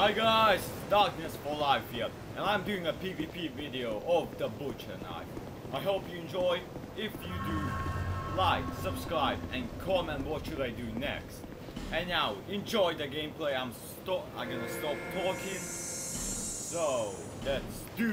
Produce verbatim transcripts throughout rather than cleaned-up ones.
Hi guys, Darkness for Life here, and I'm doing a PvP video of the Butcher Knife. I hope you enjoy. If you do, like, subscribe, and comment what should I do next. And now, enjoy the gameplay. I'm stop. I'm gonna stop talking. So let's do.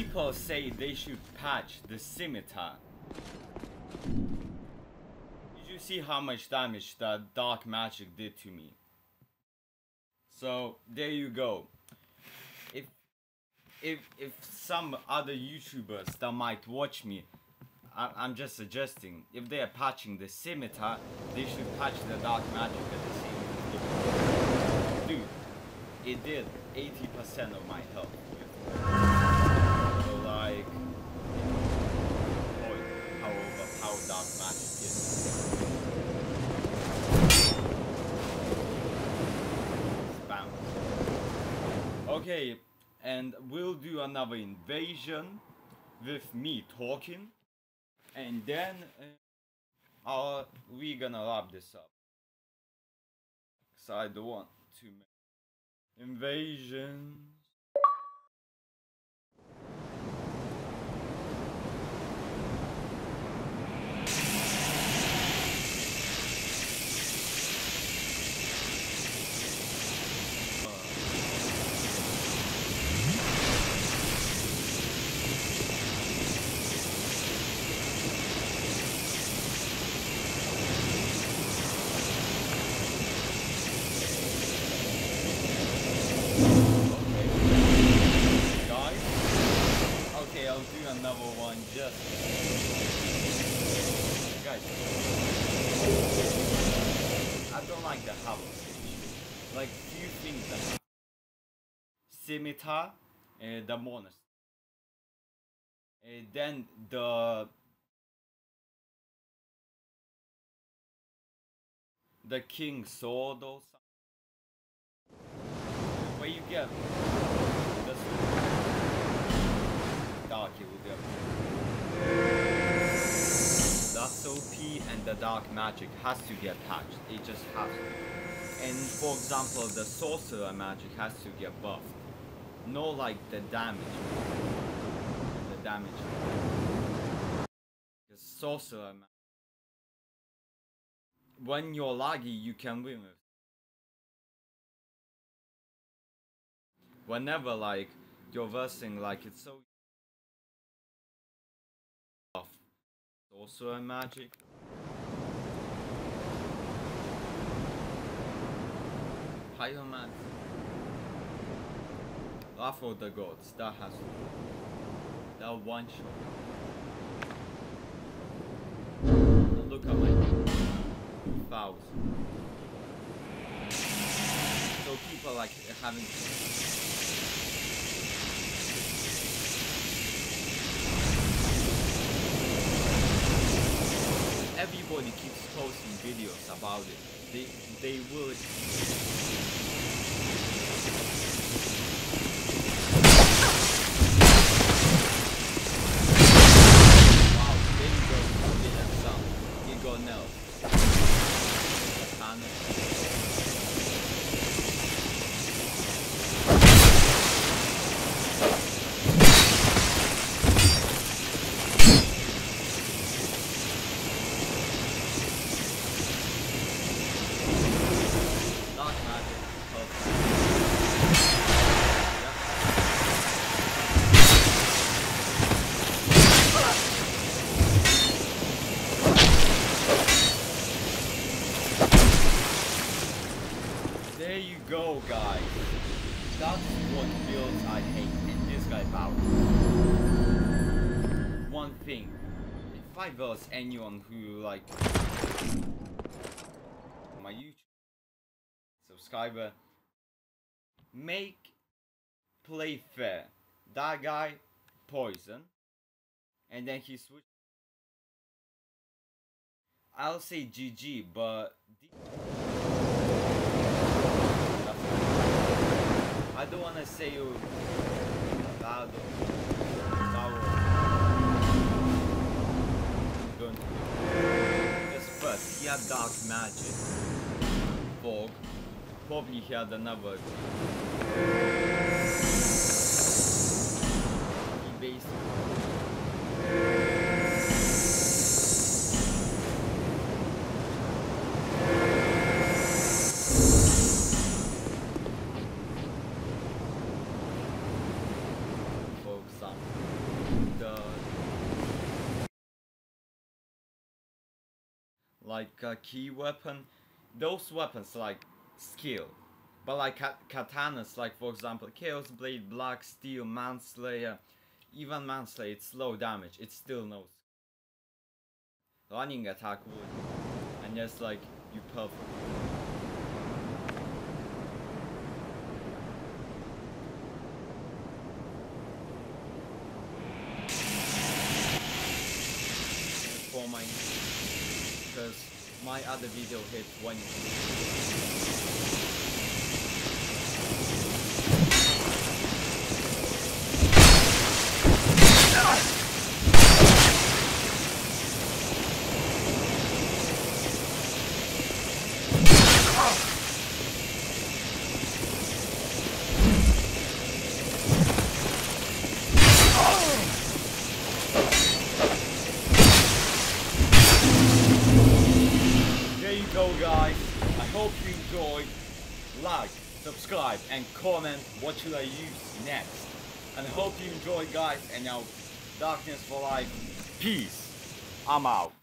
people say they should patch the scimitar. Did you see how much damage that dark magic did to me? So there you go. If if if some other YouTubers that might watch me, I, I'm just suggesting, if they are patching the scimitar, they should patch the dark magic at the same time. Dude, it did eighty percent of my health. So like, boy, how overpowered dark magic is. Spam. Okay, and we'll do another invasion with me talking, and then uh, uh, we're gonna wrap this up. Cause I don't want to make invasions. Another one just guys. I don't like the house. Like few things that have scimitar and the monastery. And then the the king's sword or something. Where you get the dark you will get. That's O P, and the dark magic has to get patched. It just has to. And for example, the sorcerer magic has to get buffed. No like the damage. The damage. The sorcerer magic. When you're laggy, you can win it. Whenever like you're versing, like it's so sorcerer magic. Pyromancy. Wrath of the Gods, that has to be. That one shot. Now look at my fouls. So people like having everybody keeps posting videos about it. They they will. Wow, there you go. You did that sound. You go now. There you go, guys. That's what builds I hate, and this guy bowed. One thing, if I verse anyone who like my YouTube subscriber, make play fair. That guy poison, and then he switch. I'll say G G, but I don't wanna say you bad or going to be. Because first he had dark magic, fog, probably he had another. He basically for example. like a key weapon, those weapons like skill. But like kat katanas, like for example Chaos Blade, Black Steel, Manslayer, even Manslayer, it's low damage, it still knows. Running attack would, and just like you perfect. For my, because my other video hit one. So guys, I hope you enjoyed. Like, subscribe and comment what should I use next. And I hope you enjoyed guys, and now Darkness for Life. Peace. I'm out.